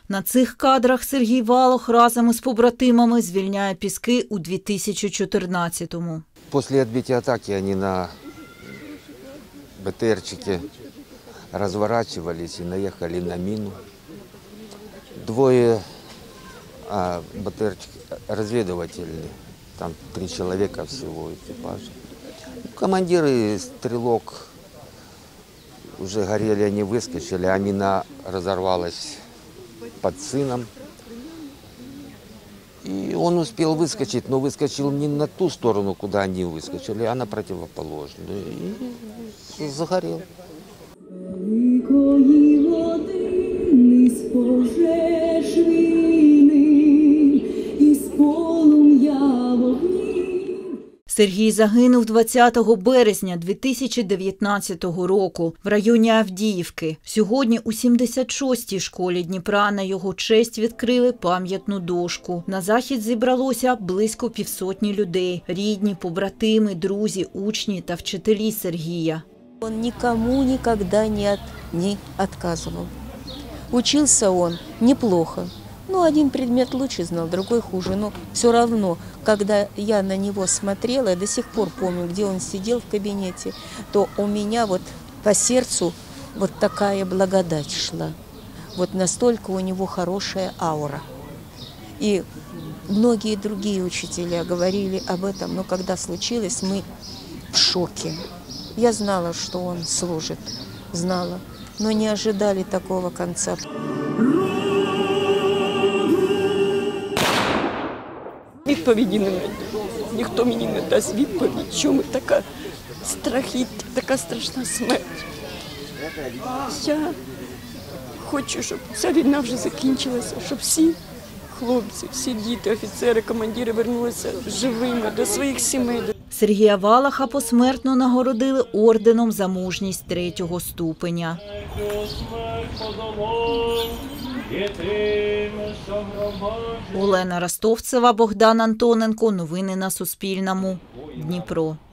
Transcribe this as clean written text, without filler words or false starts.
На цих кадрах Сергій Валох разом із побратимами звільняє Піски у 2014-му. После отбития атаки они на БТРчике разворачивались и наехали на мину. Двое БТРчик разведывательные, там 3 человека всего экипажа. Командир и стрелок уже горели, они выскочили, а мина разорвалась под сыном. И он успел выскочить, но выскочил не на ту сторону, куда они выскочили, а на противоположную. И загорел. Сергій загинув 20 березня 2019 року в районі Авдіївки. Сьогодні у 76-й школі Дніпра на його честь відкрили пам'ятну дошку. На захід зібралося близько 500 людей – рідні, побратими, друзі, учні та вчителі Сергія. Он никому никогда не отказывал. Учился он неплохо. Ну, один предмет лучше знал, другой хуже. Но все равно, когда я на него смотрела, я до сих пор помню, где он сидел в кабинете, то у меня вот по сердцу вот такая благодать шла. Вот настолько у него хорошая аура. И многие другие учителя говорили об этом, но когда случилось, мы в шоке. Я знала, что он служит, знала, но не ожидали такого конца. Відповіді не знайду. Ніхто мені не дасть відповідь, чому така страхіття, така страшна смерть. Я хочу, щоб ця війна вже закінчилася, щоб всі хлопці, всі діти, офіцери, командири вернулися живими до своїх сімей. Сергія Валоха посмертно нагородили орденом за мужність 3-го ступеня. Олена Ростовцева, Богдан Антоненко. Новини на Суспільному. Дніпро.